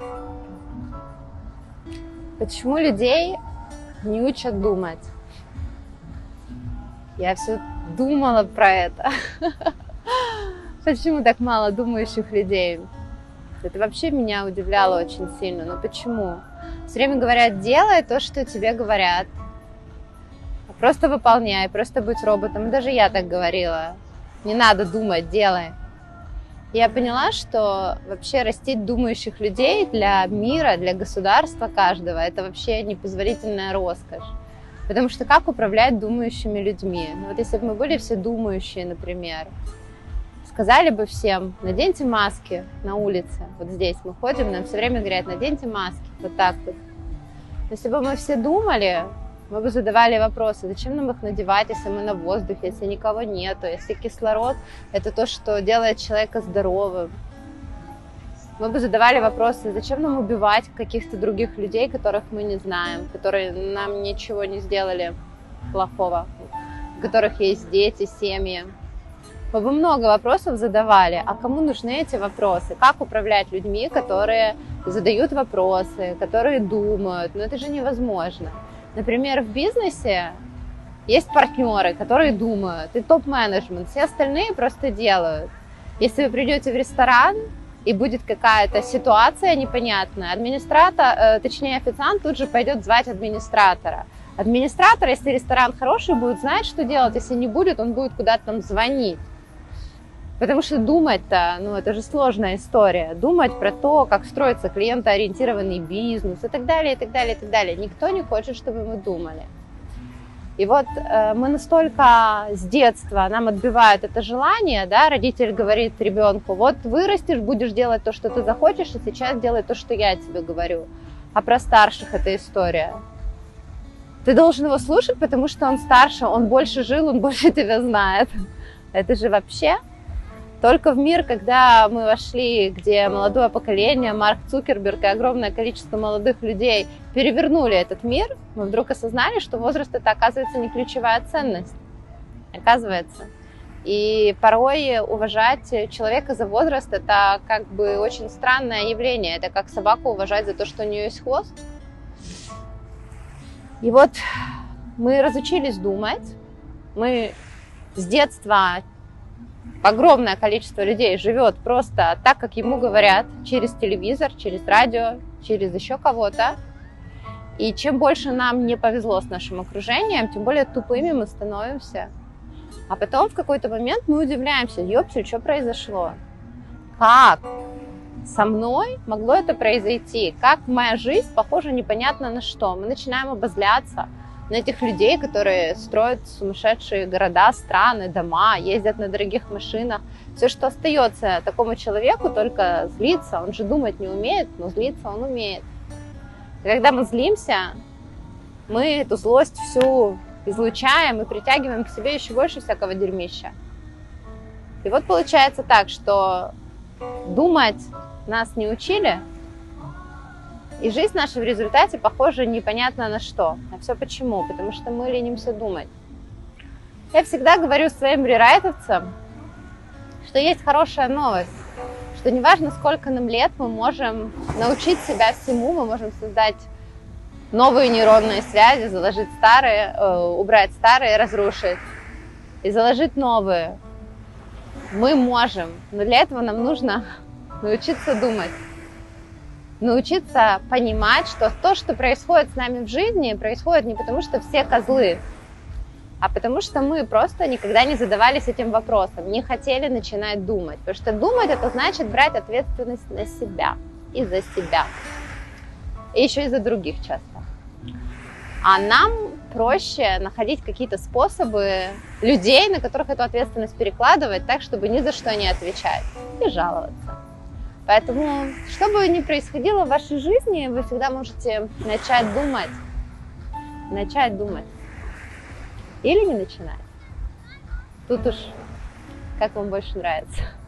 Почему людей не учат думать? Я все думала про это. Почему так мало думающих людей? Это вообще меня удивляло очень сильно. Но почему? Все время говорят, делай то, что тебе говорят. Просто выполняй, просто будь роботом. И даже я так говорила. Не надо думать, делай. И я поняла, что вообще растить думающих людей для мира, для государства каждого, это вообще непозволительная роскошь. Потому что как управлять думающими людьми? Ну, вот если бы мы были все думающие, например, сказали бы всем, наденьте маски на улице. Вот здесь мы ходим, нам все время говорят, наденьте маски. Вот так вот. Если бы мы все думали, мы бы задавали вопросы, зачем нам их надевать, если мы на воздухе, если никого нету, если кислород – это то, что делает человека здоровым. Мы бы задавали вопросы, зачем нам убивать каких-то других людей, которых мы не знаем, которые нам ничего не сделали плохого, у которых есть дети, семьи. Мы бы много вопросов задавали, а кому нужны эти вопросы? Как управлять людьми, которые задают вопросы, которые думают? Ну это же невозможно. Например, в бизнесе есть партнеры, которые думают, и топ-менеджмент, все остальные просто делают. Если вы придете в ресторан, и будет какая-то ситуация непонятная, официант тут же пойдет звать администратора. Администратор, если ресторан хороший, будет знать, что делать, если не будет, он будет куда-то там звонить. Потому что думать-то, это же сложная история. Думать про то, как строится клиентоориентированный бизнес и так далее, и так далее, и так далее. Никто не хочет, чтобы мы думали. И вот мы настолько с детства, нам отбивают это желание, да, родитель говорит ребенку, вот вырастешь, будешь делать то, что ты захочешь, и сейчас делай то, что я тебе говорю. А про старших эта история. Ты должен его слушать, потому что он старше, он больше жил, он больше тебя знает. Это же вообще... Только в мир, когда мы вошли, где молодое поколение, Марк Цукерберг и огромное количество молодых людей перевернули этот мир, мы вдруг осознали, что возраст – это, оказывается, не ключевая ценность. Оказывается. И порой уважать человека за возраст – это как бы очень странное явление. Это как собаку уважать за то, что у нее есть хвост. И вот мы разучились думать. Мы с детства... Огромное количество людей живет просто так, как ему говорят, через телевизор, через радио, через еще кого-то. И чем больше нам не повезло с нашим окружением, тем более тупыми мы становимся. А потом в какой-то момент мы удивляемся, ёпсель, что произошло? Как со мной могло это произойти? Как моя жизнь похожа непонятно на что? Мы начинаем обозляться на этих людей, которые строят сумасшедшие города, страны, дома, ездят на дорогих машинах. Все, что остается такому человеку, только злиться. Он же думать не умеет, но злиться он умеет. И когда мы злимся, мы эту злость всю излучаем и притягиваем к себе еще больше всякого дерьмища. И вот получается так, что думать нас не учили, и жизнь наша в результате похожа непонятно на что. А все почему? Потому что мы ленимся думать. Я всегда говорю своим рерайтовцам, что есть хорошая новость, что неважно, сколько нам лет, мы можем научить себя всему, мы можем создать новые нейронные связи, заложить старые, убрать старые, разрушить и заложить новые. Мы можем, но для этого нам нужно научиться думать. Научиться понимать, что то, что происходит с нами в жизни, происходит не потому, что все козлы, а потому что мы просто никогда не задавались этим вопросом, не хотели начинать думать. Потому что думать – это значит брать ответственность на себя и за себя. И еще и за других часто. А нам проще находить какие-то способы людей, на которых эту ответственность перекладывать так, чтобы ни за что не отвечать и жаловаться. Поэтому, что бы ни происходило в вашей жизни, вы всегда можете начать думать. Начать думать. Или не начинать. Тут уж как вам больше нравится.